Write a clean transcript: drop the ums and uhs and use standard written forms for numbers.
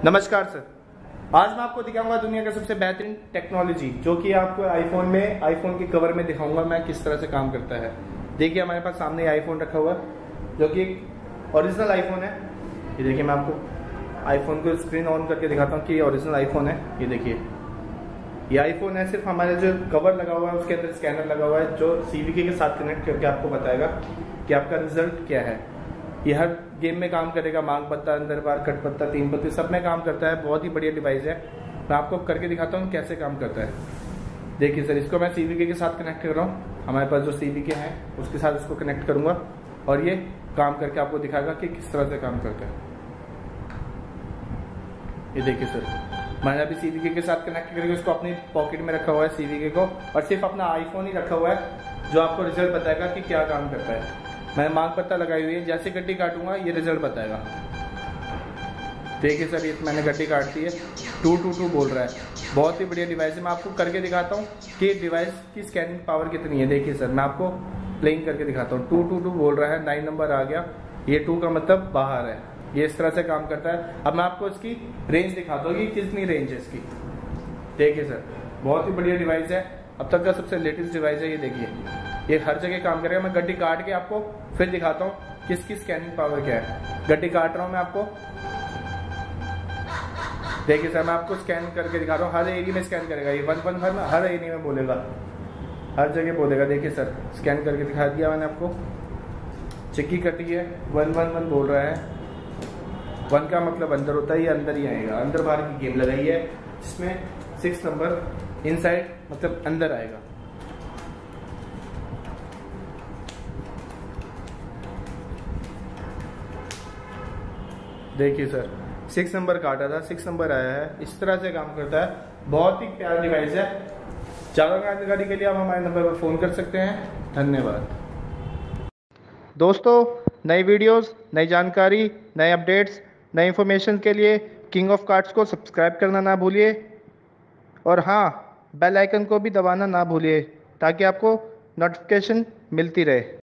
नमस्कार सर। आज मैं आपको दिखाऊंगा दुनिया का सबसे बेहतरीन टेक्नोलॉजी, जो कि आपको आईफोन के कवर में दिखाऊंगा मैं किस तरह से काम करता है। देखिए हमारे पास सामने आईफोन रखा हुआ है, जो कि एक ओरिजिनल आईफोन है। ये देखिए, मैं आपको आईफोन को स्क्रीन ऑन करके दिखाता हूँ कि ये ओरिजिनल आईफोन है। ये देखिए, ये आईफोन है। सिर्फ हमारे जो कवर लगा हुआ है उसके अंदर स्कैनर लगा हुआ है, जो CVK के साथ कनेक्ट करके आपको बताएगा कि आपका रिजल्ट क्या है। ये हर गेम में काम करेगा, मांग पत्ता, अंदर बार, कट पत्ता, तीन पत्ते, सब में काम करता है। बहुत ही बढ़िया डिवाइस है। मैं आपको करके दिखाता हूँ कैसे काम करता है। देखिए सर, इसको मैं CVK के साथ कनेक्ट कर रहा हूँ। हमारे पास जो CVK है उसके साथ इसको कनेक्ट करूंगा और ये काम करके आपको दिखाएगा कि किस तरह से काम करता है। ये देखिए सर, मैंने अभी CVK के साथ कनेक्ट करके उसको अपनी पॉकेट में रखा हुआ है CVK को, और सिर्फ अपना आईफोन ही रखा हुआ है, जो आपको रिजल्ट बताएगा कि क्या काम करता है। मैंने मांग पत्ता लगाई हुई है, जैसे गड्डी काटूंगा ये रिजल्ट बताएगा। देखिए सर, ये मैंने गड्डी काट दी है, 222 बोल रहा है। बहुत ही बढ़िया डिवाइस है। मैं आपको करके दिखाता हूँ कि डिवाइस की स्कैनिंग पावर कितनी है। देखिए सर, मैं आपको प्लेइंग करके दिखाता हूँ। 222 बोल रहा है, 9 नंबर आ गया। ये 2 का मतलब बाहर है। ये इस तरह से काम करता है। अब मैं आपको इसकी रेंज दिखाता हूँ कि कितनी रेंज है इसकी। देखिए सर, बहुत ही बढ़िया डिवाइस है, अब तक का सबसे लेटेस्ट डिवाइस है। ये देखिए, ये हर जगह काम करेगा। मैं गड्डी काट के आपको फिर दिखाता हूँ कि इसकी स्कैनिंग पावर क्या है। गड्डी काट रहा हूँ मैं आपको। देखिए सर, मैं आपको स्कैन करके दिखा रहा हूँ। हर एरिया में स्कैन करेगा ये, 111 हर एरिया में बोलेगा, हर जगह बोलेगा। देखिए सर, स्कैन करके दिखा दिया मैंने आपको। चिक्की कटी है, 111 बोल रहा है। 1 का मतलब अंदर होता है, ये अंदर ही आएगा। अंदर बाहर की गेम लगाई है, जिसमें 6 नंबर इनसाइड मतलब अंदर आएगा। देखिए सर, 6 नंबर काटा था, 6 नंबर आया है। इस तरह से काम करता है। बहुत ही प्यारा डिवाइस है। ज़्यादा जानकारी के लिए आप हमारे नंबर पर फ़ोन कर सकते हैं। धन्यवाद दोस्तों। नई वीडियोस, नई जानकारी, नए अपडेट्स, नई इन्फॉर्मेशन के लिए किंग ऑफ कार्ड्स को सब्सक्राइब करना ना भूलिए, और हाँ, बेल आइकन को भी दबाना ना भूलिए, ताकि आपको नोटिफिकेशन मिलती रहे।